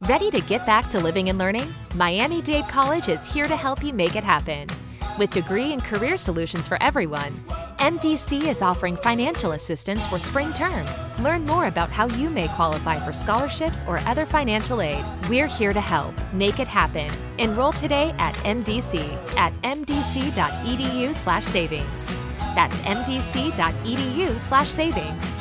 Ready to get back to living and learning? Miami-Dade College is here to help you make it happen. With degree and career solutions for everyone, MDC is offering financial assistance for spring term. Learn more about how you may qualify for scholarships or other financial aid. We're here to help make it happen. Enroll today at MDC at mdc.edu/savings. That's mdc.edu/savings.